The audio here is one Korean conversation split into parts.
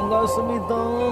반갑습니다.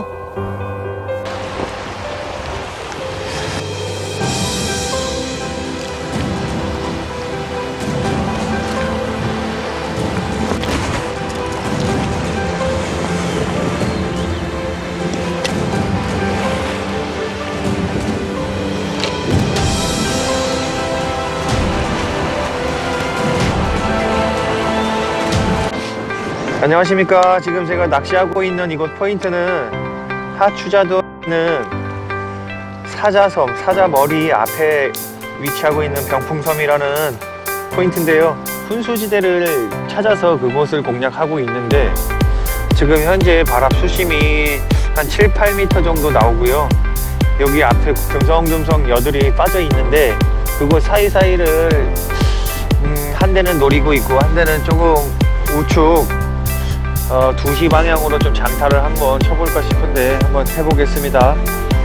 안녕하십니까. 지금 제가 낚시하고 있는 이곳 포인트는 하추자도에 있는 사자섬, 사자머리 앞에 위치하고 있는 병풍섬이라는 포인트인데요. 훈수지대를 찾아서 그곳을 공략하고 있는데 지금 현재 바람 수심이 한 7, 8m 정도 나오고요. 여기 앞에 듬성듬성 여들이 빠져 있는데 그곳 사이사이를 한 대는 노리고 있고 한 대는 조금 우측 2시 방향으로 좀 장타를 한번 쳐볼까 싶은데 한번 해보겠습니다.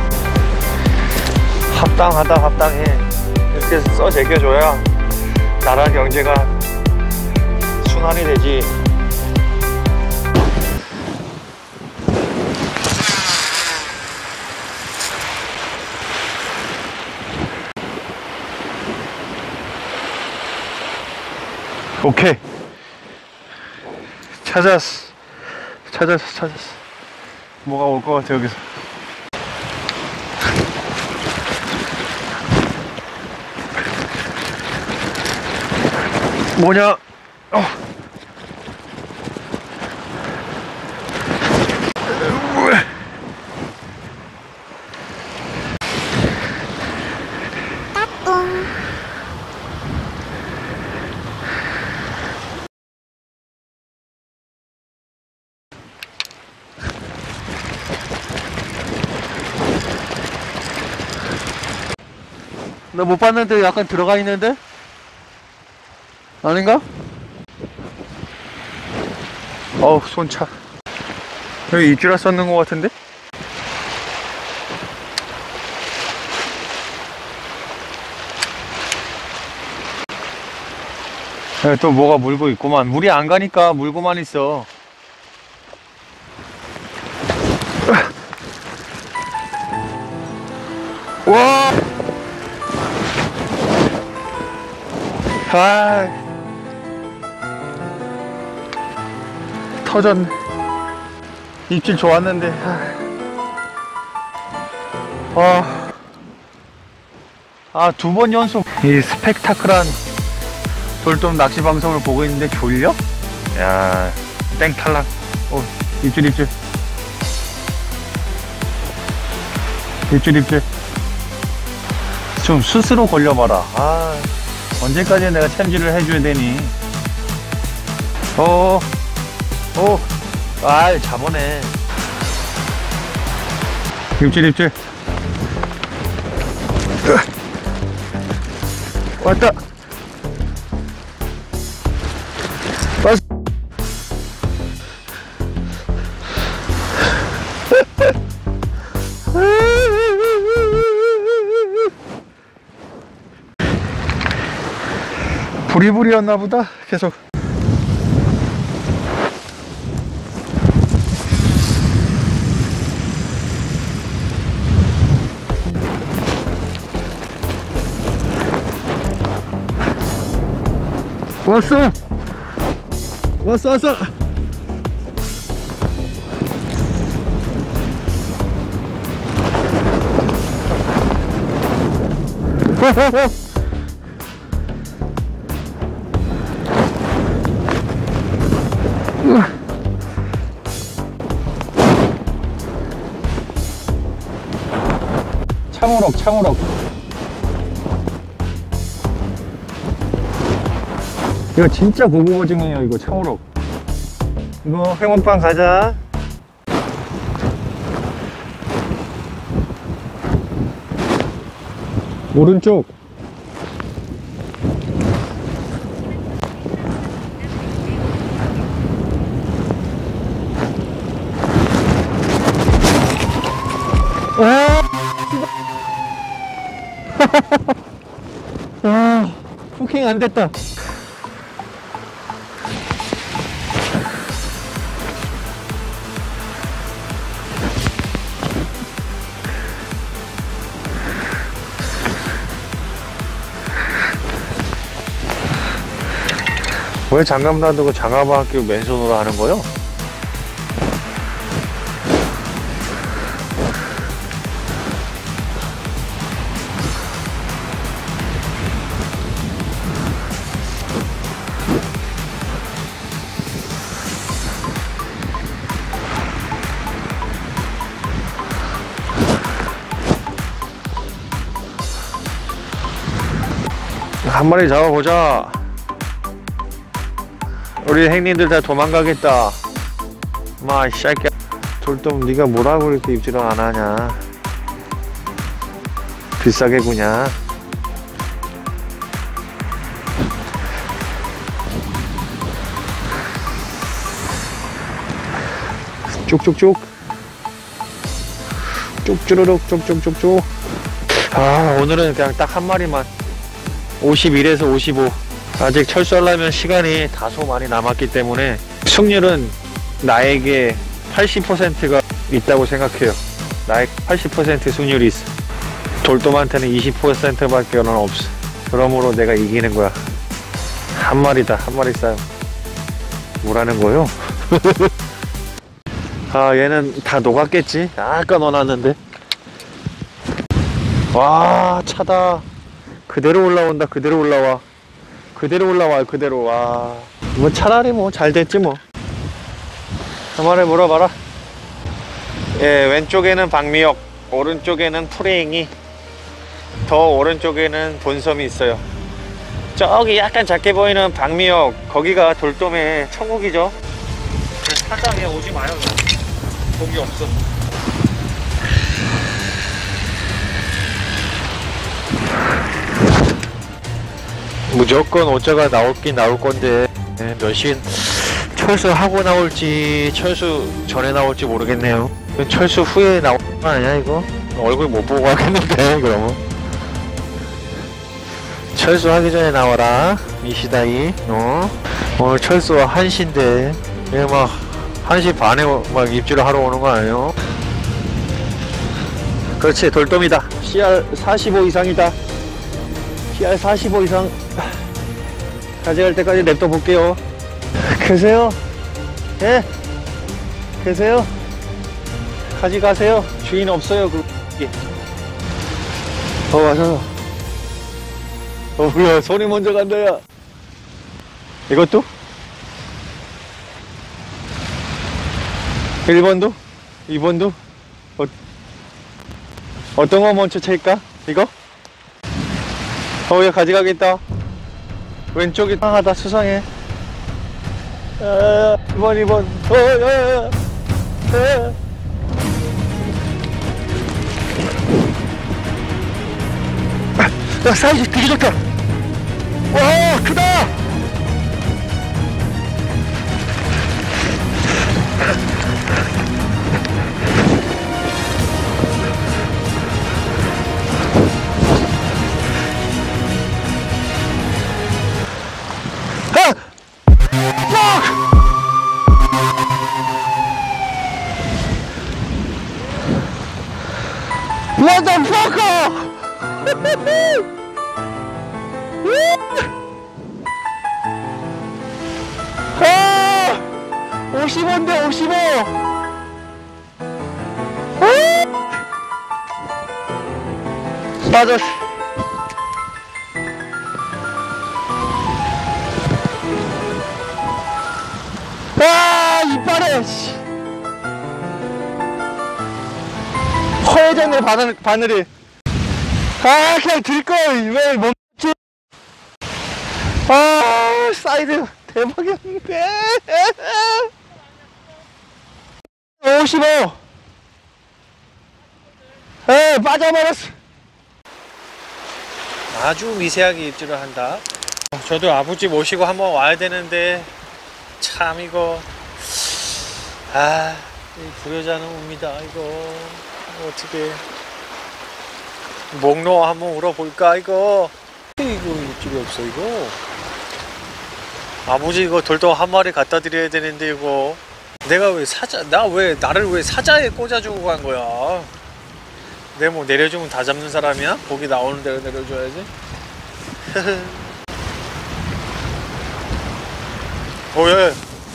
합당하다 합당해. 이렇게 써 제껴줘야 나라 경제가 순환이 되지. 오케이, 찾았어. 뭐가 올 것 같아. 여기서 뭐냐? 나 못 봤는데 약간 들어가 있는데? 아닌가? 어우, 손차. 여기 입질라 썼는 것 같은데? 네, 또 뭐가 물고 있구만. 물이 안 가니까 물고만 있어. 와! 아, 터졌네. 입질 좋았는데. 두 번 연속 이 스펙타클한 돌돔 낚시 방송을 보고 있는데 졸려? 야, 땡 탈락. 입질. 좀 스스로 걸려봐라. 언제까지 내가 챔질을 해줘야 되니? 잡아내. 입질. 왔다. 왔어. 부리부리였나 보다. 계속. 왔어. 창우럭. 이거 진짜 고구버징이에요. 이거 창우럭. 이거 회원빵 가자. 오른쪽. 후킹 안 됐다. 왜 장갑 놔두고 장갑 끼고 맨손으로 하는 거요? 한 마리 잡아보자. 우리 행님들 다 도망가겠다. 마, 이 새끼야. 돌돔 네가 뭐라고 이렇게 입질을 안 하냐. 비싸게 구냐. 쭉쭉쭉. 쭉쭈르륵 쭉쭉쭉쭉. 아, 오늘은 그냥 딱 한 마리만. 51에서 55. 아직 철수하려면 시간이 다소 많이 남았기 때문에 승률은 나에게 80%가 있다고 생각해요. 나의 80% 승률이 있어. 돌돔한테는 20%밖에 없어. 그러므로 내가 이기는 거야. 한 마리다. 한 마리 싸움. 뭐라는 거요? 아, 얘는 다 녹았겠지? 아까 넣어놨는데. 와, 차다. 그대로 올라온다. 그대로 올라와. 그대로 올라와. 그대로. 와, 뭐 차라리 뭐 잘 됐지 뭐. 한 마리 물어봐라. 예, 왼쪽에는 박미역, 오른쪽에는 프레잉이, 더 오른쪽에는 본섬이 있어요. 저기 약간 작게 보이는 박미역, 거기가 돌돔의 천국이죠. 사장에 오지 마요. 고기 없어. 무조건 오자가 나올긴 나올 건데 몇 시 철수하고 나올지 철수 전에 나올지 모르겠네요. 철수 후에 나올 거 아니야 이거? 얼굴 못 보고 하겠는데 그러면. 철수하기 전에 나와라 이시다이. 오늘 철수 1시인데 얘 막 1시 반에 막 입질을 하러 오는 거 아니에요? 그렇지, 돌돔이다. CR 45 이상이다. CR 45 이상 가져갈 때까지 냅둬 볼게요. 계세요? 예? 계세요? 가져가세요. 주인 없어요. 와서. 뭐야, 손이 먼저 간다, 야. 이것도? 1번도? 2번도? 어떤 거 먼저 찰까? 이거? 얘 가져가겠다. 왼쪽이 상하다. 수상해. 2번. 야, 사이즈 되게 좋다. 와, 크다. What the fucker? 55인데 55. 맞았어. 아, 이빨에 허해졌네. 바늘이. 아, 그냥 들걸. 왜 멈췄지? 아, 사이즈 대박이었는데. 55. 에, 빠져버렸어. 아주 미세하게 입질을 한다. 저도 아버지 모시고 한번 와야 되는데 참 이거 불효자는 옵니다. 이거 어떻게 목로 한번 울어볼까 이거. 이거 입질이 없어 이거. 아버지 이거 돌돔 한 마리 갖다 드려야 되는데 이거 내가 왜 나를 왜 사자에 꽂아주고 간 거야. 내가 뭐 내려주면 다 잡는 사람이야? 고기 나오는 대로 내려줘야지. 오예.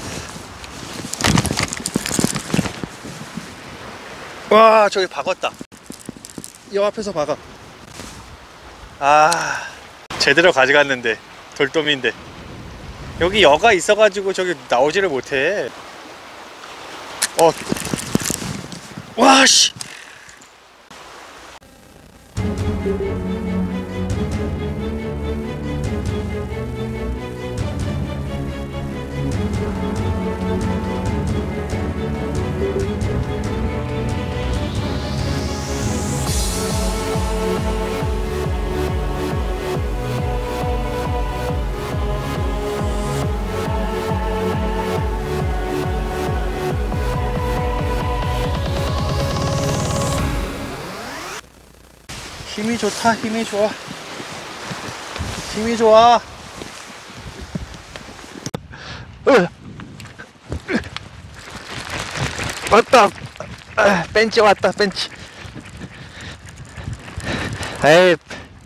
와, 저기 박았다. 이 앞에서 박아. 아, 제대로 가져갔는데 돌돔인데 여기 여가 있어가지고 저기 나오지를 못해. 와씨. 힘이 좋다. 힘이 좋아. 힘이 좋아. 왔다. 벤치 왔다. 벤치. 에이,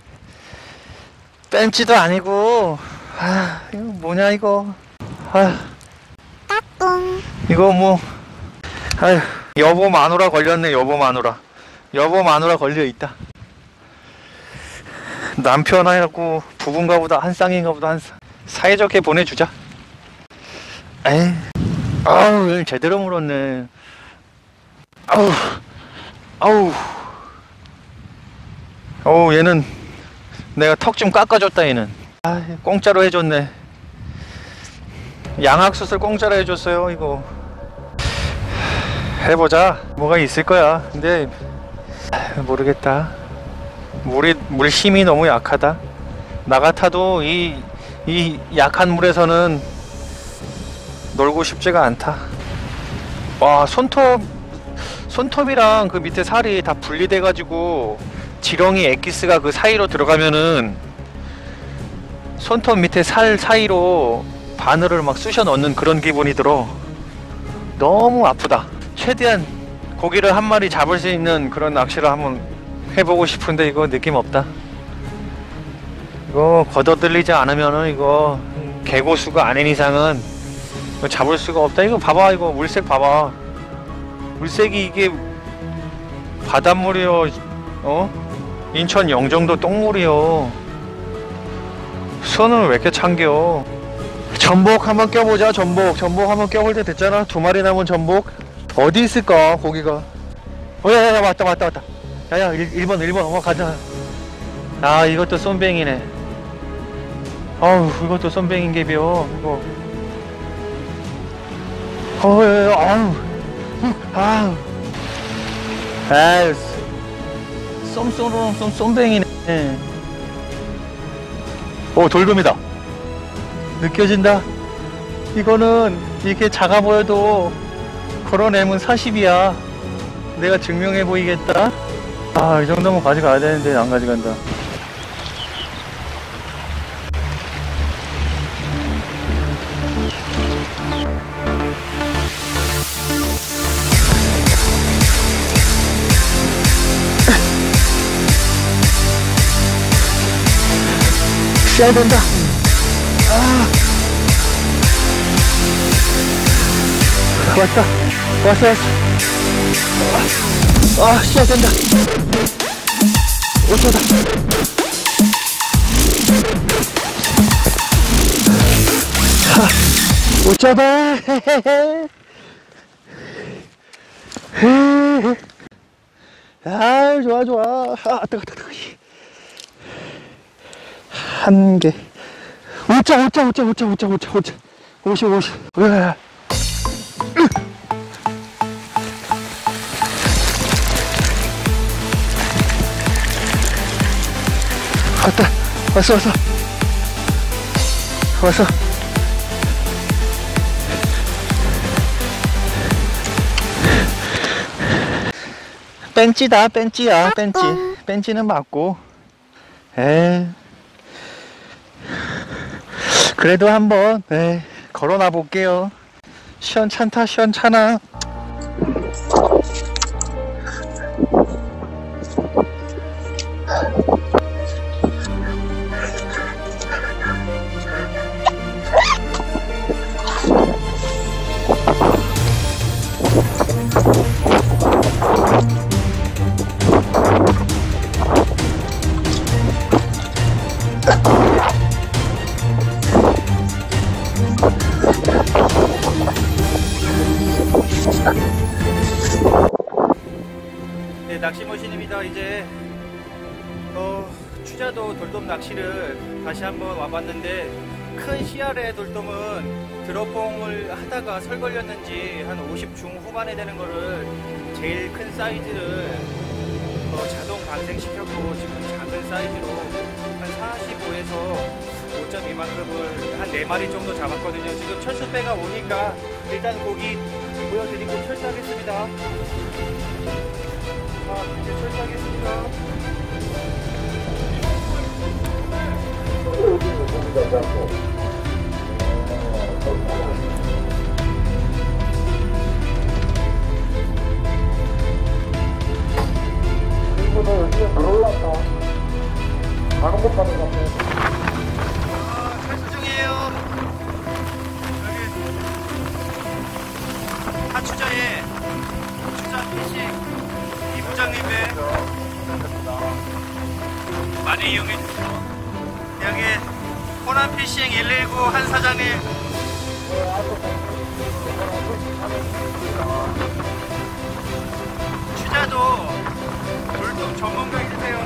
벤치도 아니고. 이거 뭐냐 이거. 이거 뭐. 여보 마누라 걸렸네. 여보 마누라. 여보 마누라 걸려 있다. 남편하고 부부인가 보다, 한 쌍인가 보다. 사이좋게 보내주자. 에이, 아우, 제대로 물었네. 아우, 얘는 내가 턱 좀 깎아줬다. 얘는 공짜로 해줬네. 양악수술 공짜로 해줬어요. 이거 해보자. 뭐가 있을 거야. 근데 모르겠다. 물 힘이 너무 약하다. 나 같아도 이 약한 물에서는 놀고 싶지가 않다. 와, 손톱이랑 그 밑에 살이 다 분리돼 가지고 지렁이 엑기스가 그 사이로 들어가면은 손톱 밑에 살 사이로 바늘을 막 쑤셔 넣는 그런 기분이 들어. 너무 아프다. 최대한 고기를 한 마리 잡을 수 있는 그런 낚시를 한번 해보고 싶은데 이거 느낌 없다. 이거 걷어들리지 않으면은 이거 개고수가 아닌 이상은 이거 잡을 수가 없다. 이거 봐봐. 이거 물색 봐봐. 물색이 이게 바닷물이요. 인천 영종도 똥물이요. 손을 왜 이렇게 참겨. 전복 한번 껴보자. 전복 한번 껴볼 때 됐잖아. 2마리 남은 전복. 어디 있을까 고기가. 야야야, 왔다. 야야, 1번 가자. 아, 이것도 쏨뱅이네. 아우, 이것도 쏨뱅인개비요 이거. 아유, 쏨뱅이네. 돌돔이다. 느껴진다. 이거는 이렇게 작아 보여도 걸어내면 40이야. 내가 증명해 보이겠다. 이 정도면 가져가야 되는데 안 가져간다. 시야 된다. 왔어. 시야 된다. 어쩌다. 어쩌다. 좋아. 뜨거. 한 개. 오자. 50. 왔어. 벤치다. 벤치야. 벤치는 맞고. 그래도 한번 걸어놔 볼게요. 시원찮아. 제가 이제 추자도 돌돔 낚시를 다시 한번 와봤는데, 큰 씨알의 돌돔은 드롭봉을 하다가 설 걸렸는지 한 50 중후반에 되는 거를 제일 큰 사이즈를 자동 방생시켰고, 지금 작은 사이즈로 한 45에서 5.2만급을 한 4마리 정도 잡았거든요. 지금 철수배가 오니까 일단 고기 보여드리고 철수하겠습니다. 자, 이제 철수하겠습니다. 친구들 여기에 들어올랐다. 가는 것 가는 것 같네. 철수 중이에요. 여기 하추자에 추자 피싱 이부장님 배 많이 이용해 주세요. 여기 호남 피싱 119 한 사장님. 추자도 돌돔 전문가 해주세요.